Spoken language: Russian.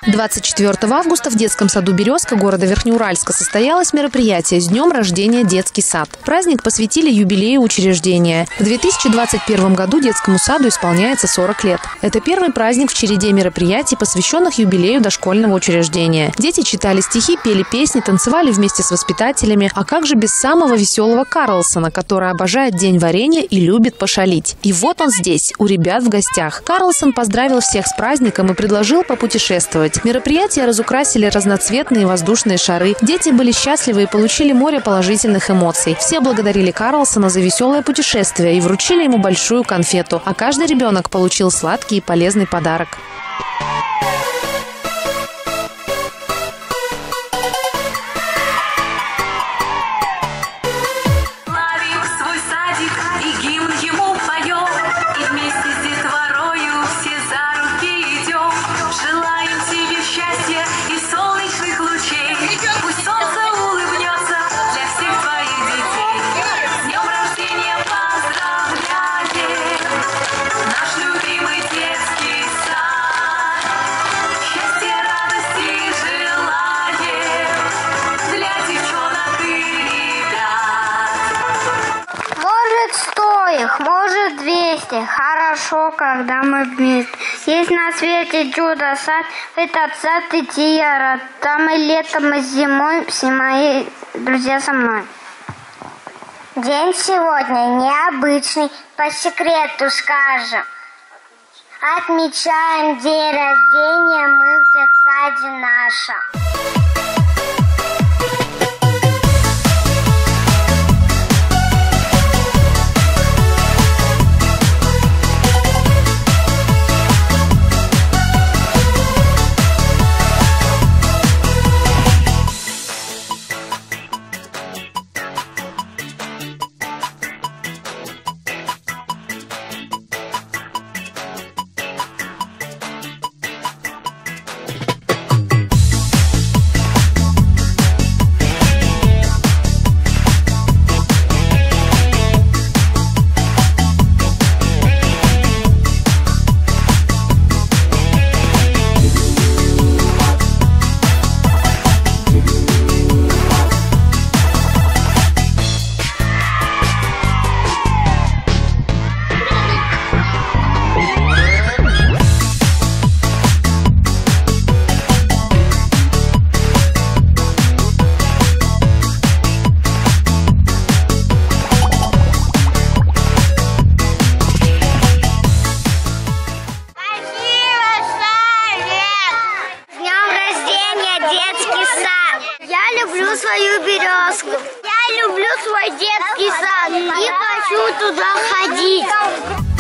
24 августа в детском саду «Березка» города Верхнеуральска состоялось мероприятие с днем рождения «Детский сад». Праздник посвятили юбилею учреждения. В 2021 году детскому саду исполняется 40 лет. Это первый праздник в череде мероприятий, посвященных юбилею дошкольного учреждения. Дети читали стихи, пели песни, танцевали вместе с воспитателями. А как же без самого веселого Карлсона, который обожает День варенья и любит пошалить. И вот он здесь, у ребят в гостях. Карлсон поздравил всех с праздником и предложил попутешествовать. Мероприятие разукрасили разноцветные воздушные шары. Дети были счастливы и получили море положительных эмоций. Все благодарили Карлсона за веселое путешествие и вручили ему большую конфету. А каждый ребенок получил сладкий и полезный подарок. Может 200. Хорошо, когда мы вместе. Есть на свете чудо-сад. В этот сад идти я рад. Там и летом, и зимой все мои друзья со мной. День сегодня необычный. По секрету скажем. Отмечаем день рождения мы в детсаде нашем. Я люблю свою березку. Я люблю свой детский сад и хочу туда ходить.